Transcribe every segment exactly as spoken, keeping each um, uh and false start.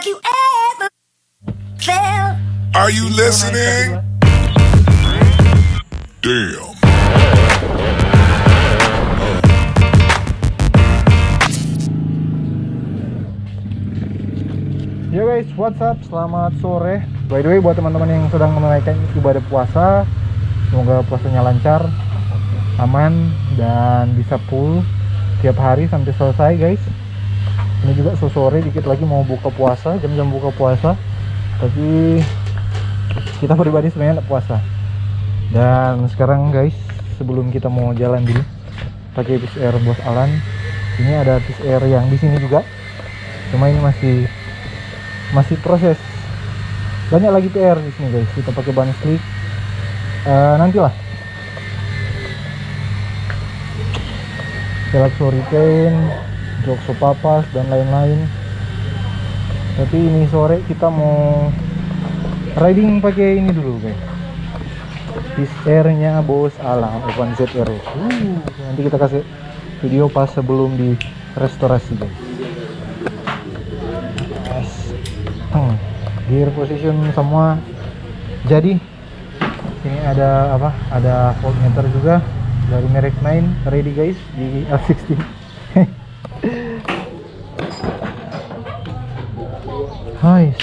Have you ever felt? Are you listening? Damn. Yo guys, what's up? Selamat sore. By the way, buat teman-teman yang sedang menunaikan ibadah puasa, semoga puasanya lancar, aman, dan bisa full tiap hari sampai selesai guys. Ini juga sore dikit lagi mau buka puasa, jam-jam buka puasa, tapi kita pribadi sebenarnya nggak puasa. Dan sekarang guys, sebelum kita mau jalan dulu pakai Peace Air Bos Alan, ini ada Peace Air yang di sini juga, cuma ini masih masih proses. Banyak lagi P R di sini guys. Kita pakai ban slick uh, nantilah. Velg Hurricane, jok sopapas dan lain-lain. Tapi ini sore kita mau riding pakai ini dulu guys. Peace Air-nya Bos Alan Open Z R. Uh, nanti kita kasih video pas sebelum di restorasi guys. Hmm, gear position semua jadi. Ini ada apa? Ada voltmeter juga dari merek Nine ready guys di L sixteen. Hai.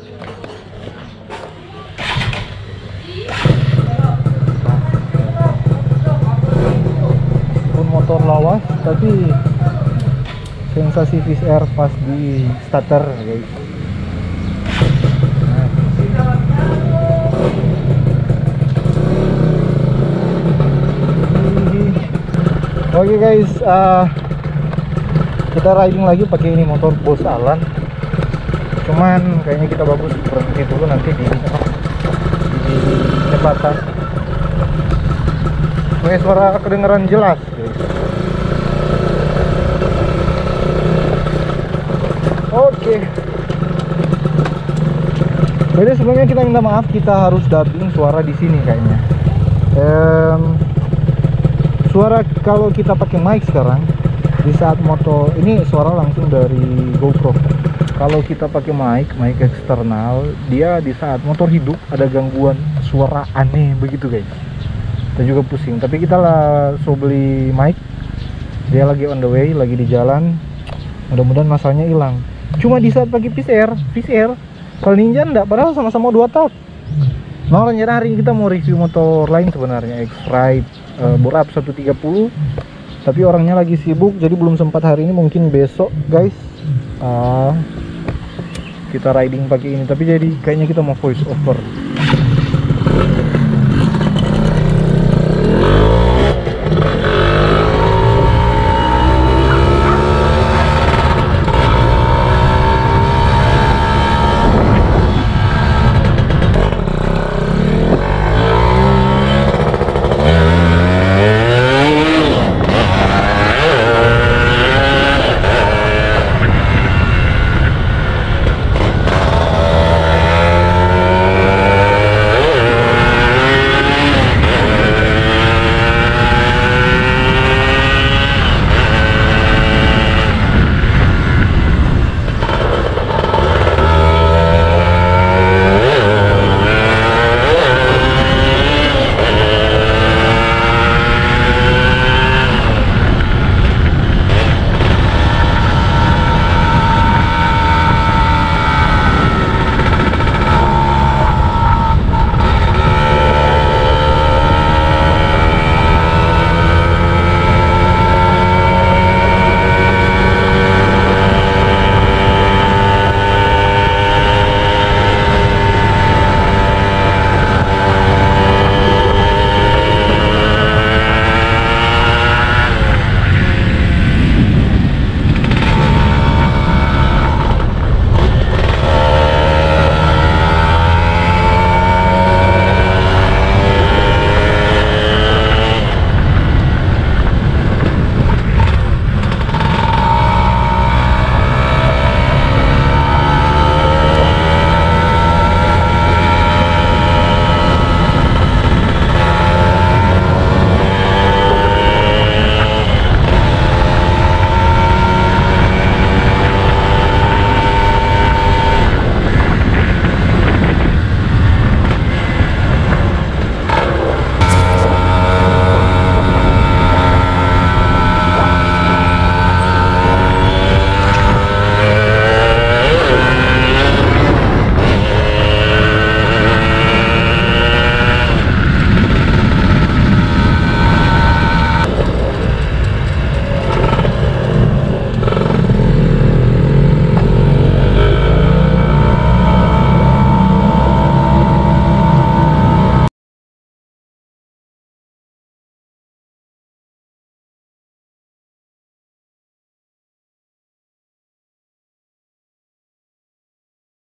Pun motor lawas tapi sensasi Peace Air pas di starter guys. Oke okay guys, uh, kita riding lagi pakai ini motor Bos Alan. Cuman kayaknya kita bagus berhenti dulu nanti di di jembatan. Oke, suara kedengeran jelas guys. Oke. Okay. Jadi sebelumnya kita minta maaf, kita harus dubbing suara di sini kayaknya. Um, Suara kalau kita pakai mic sekarang di saat motor ini suara langsung dari GoPro. Kalau kita pakai mic, mic eksternal, dia di saat motor hidup ada gangguan suara aneh begitu guys. Kita juga pusing. Tapi kita lah so beli mic, dia lagi on the way, lagi di jalan. Mudah-mudahan masalahnya hilang. Cuma di saat pakai Peace Air, Peace Air, kalau Ninja enggak, padahal sama-sama dua tak. Nah, rencana hari ini kita mau review motor lain sebenarnya, X-Ride uh, Borap seratus tiga puluh. Tapi orangnya lagi sibuk, jadi belum sempat hari ini, mungkin besok guys. Uh, kita riding pakai ini, tapi jadi kayaknya kita mau voice over.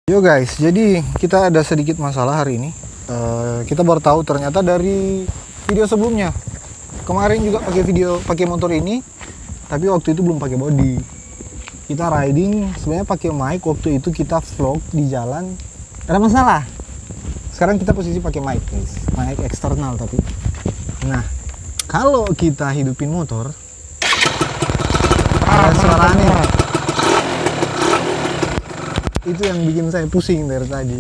Yo guys, jadi kita ada sedikit masalah hari ini. Uh, kita baru tahu ternyata dari video sebelumnya. Kemarin juga pakai video pakai motor ini, tapi waktu itu belum pakai body. Kita riding sebenarnya pakai mic, waktu itu kita vlog di jalan. Ada masalah. Sekarang kita posisi pakai mic guys, mic eksternal tapi. Nah, kalau kita hidupin motor, ada suara aneh. Itu yang bikin saya pusing dari tadi.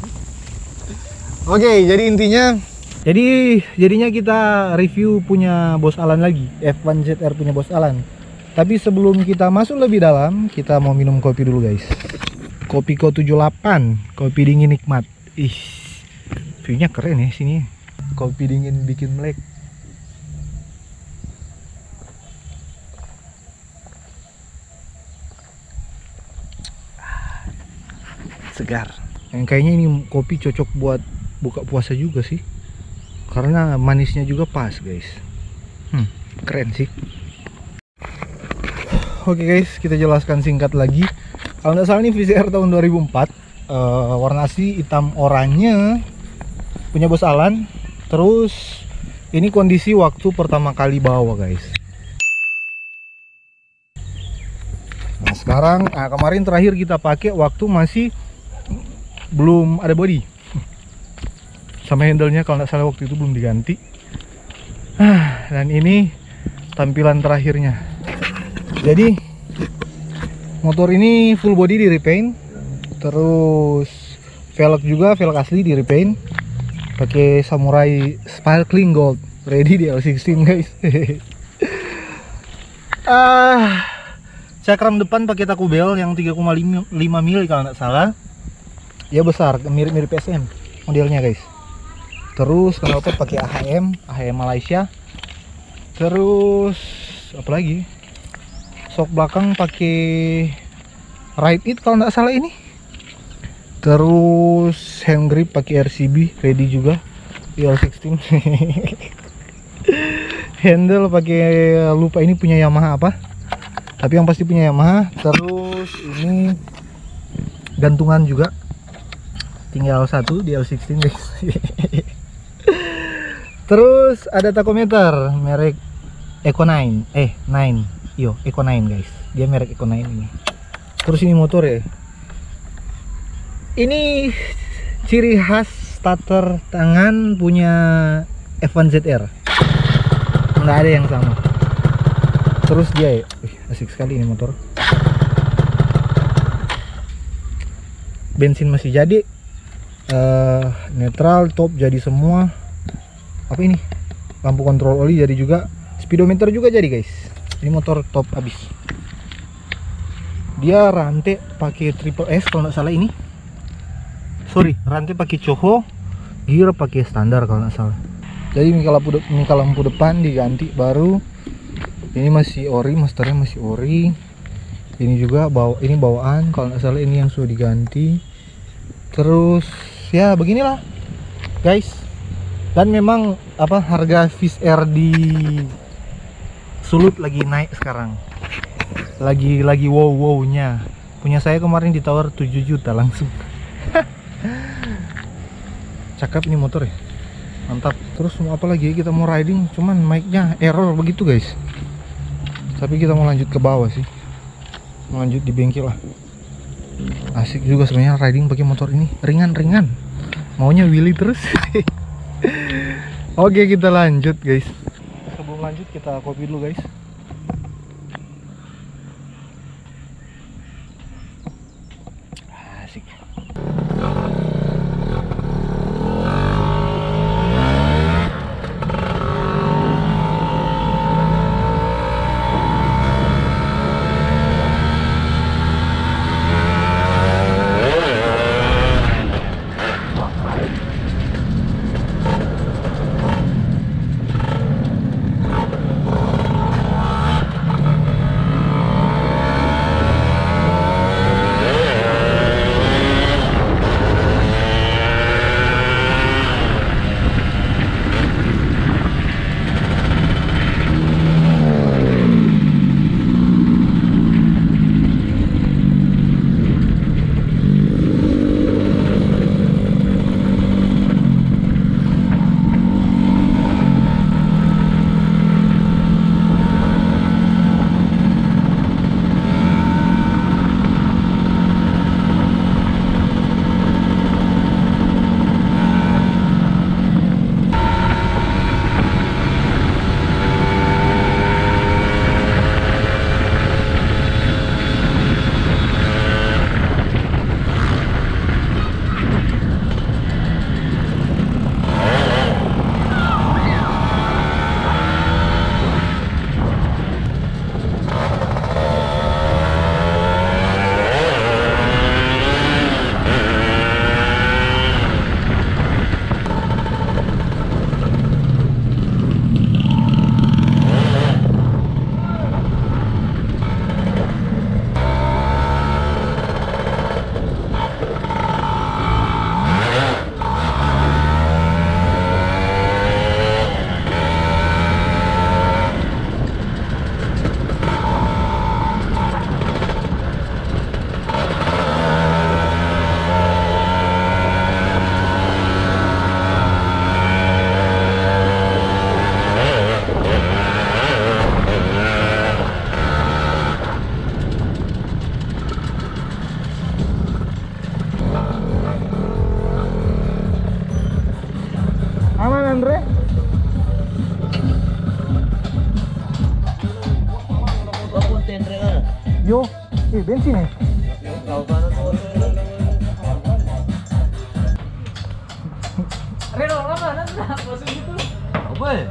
Oke, jadi intinya, jadi jadinya kita review punya Bos Alan lagi, F satu Z R punya Bos Alan. Tapi sebelum kita masuk lebih dalam, kita mau minum kopi dulu guys. Kopi Ko tujuh delapan, kopi dingin nikmat. Ih, viewnya keren ya sini. Kopi dingin bikin melek. Segar. Yang kayaknya ini kopi cocok buat buka puasa juga sih, karena manisnya juga pas guys. Hmm, keren sih. Oke guys, kita jelaskan singkat lagi. Kalau nggak salah ini V C R tahun dua ribu empat, uh, warna asli hitam oranye, punya Bos Alan. Terus ini kondisi waktu pertama kali bawa guys. Nah sekarang, nah, kemarin terakhir kita pakai waktu masih belum ada body, sama handle-nya kalau nggak salah waktu itu belum diganti. Dan ini tampilan terakhirnya. Jadi motor ini full body di repaint, terus velg juga, velg asli di repaint, pakai Samurai Sparkling Gold, ready di L enam belas guys. Ah, cakram depan pakai Takubel yang tiga koma lima mili kalau nggak salah. Ya besar, mirip-mirip S M modelnya guys. Terus knalpot pakai A H M, A H M Malaysia. Terus apa lagi? Sok belakang pakai Ride It kalau nggak salah ini. Terus hand grip pakai R C B, ready juga di L enam belas. Handle pakai, lupa ini punya Yamaha apa, tapi yang pasti punya Yamaha. Terus ini gantungan juga, tinggal satu di L enam belas guys. Terus ada tachometer merek Eco sembilan, eh sembilan, yo Eco sembilan guys, dia merek Eco sembilan ini. Terus ini motor ya, ini ciri khas starter tangan punya F satu Z R, nggak ada yang sama. Terus dia ya, wih, asik sekali ini motor. Bensin masih jadi, uh, netral, top jadi semua. Apa ini, lampu kontrol oli jadi juga, speedometer juga jadi guys. Ini motor top abis. Dia rantai pakai triple S kalau nggak salah ini. Sorry, rantai pakai Coho, gear pakai standar kalau nggak salah. Jadi mika lampu, de mika lampu depan diganti baru. Ini masih ori, masternya masih ori. Ini juga bawa, ini bawaan kalau nggak salah, ini yang sudah diganti. Terus ya beginilah guys. Dan memang apa, harga V C R di Sulut lagi naik sekarang, lagi lagi wow wownya. Punya saya kemarin ditawar tujuh juta langsung. Cakep ini motor ya, mantap. Terus mau apa lagi, kita mau riding cuman mic-nya error begitu guys. Tapi kita mau lanjut ke bawah sih, mau lanjut di bengkel lah. Asik juga sebenarnya riding pakai motor ini, ringan-ringan, maunya wheelie terus. Oke, kita lanjut guys. Sebelum lanjut kita kopi dulu guys. Asik. ini bensin ya? Reno lama nanti masuk gitu. Apa ya?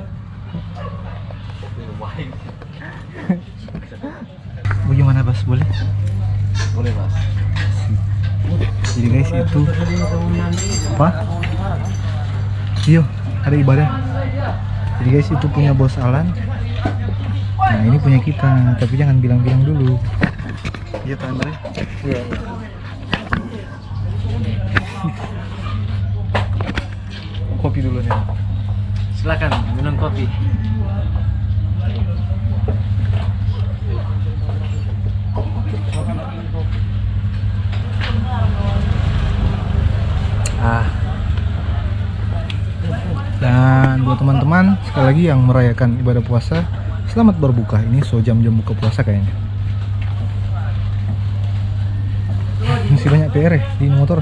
Bagaimana Bas, boleh? Boleh Mas. Jadi guys itu apa? Iya, ada ibadah. Jadi guys itu punya bos Alan. Nah ini punya kita, tapi jangan bilang-bilang dulu. Iya Pak Andre? Iya. Kopi dulu nih. Silakan minum kopi. Ah. Dan buat teman-teman sekali lagi yang merayakan ibadah puasa, selamat berbuka. Ini so jam-jam buka puasa kayaknya. Masih banyak P R ya di motor.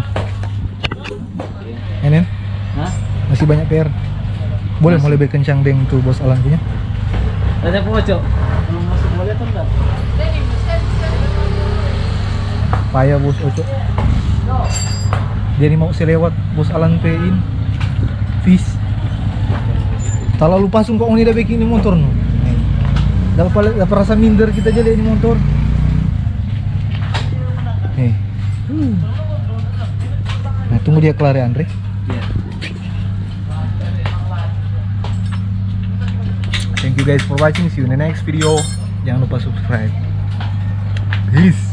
Enen? Hah? Masih banyak P R. Boleh mau lebih kencang deng tuh bos Alan punya. Tanya pojok. Belum masuk boleh atau enggak? Payah bos Oco. Dia ini mau selewat bos Alan P-in. Fish. Kalau lupa sungkok ini udah bikin ini motor no. Dapat dapat rasa minder kita jadi ini motor. Nih. Nah, tunggu dia kelar ya Andre. Iya. Thank you guys for watching. See you in the next video. Jangan lupa subscribe. Peace.